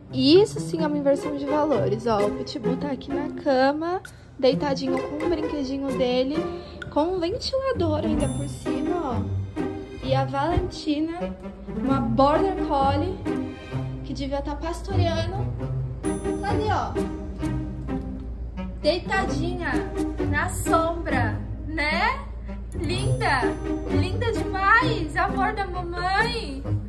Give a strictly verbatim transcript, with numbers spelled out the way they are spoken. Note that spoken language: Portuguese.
Isso sim é uma inversão de valores, ó. O Pitbull tá aqui na cama, deitadinho com o brinquedinho dele, com um ventilador ainda por cima, ó. E a Valentina, uma Border Collie, que devia estar pastoreando, tá ali, ó. Deitadinha, na sombra, né? Linda, linda demais, amor da mamãe.